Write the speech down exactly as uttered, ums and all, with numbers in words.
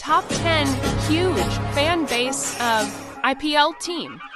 top ten huge fan base of I P L team.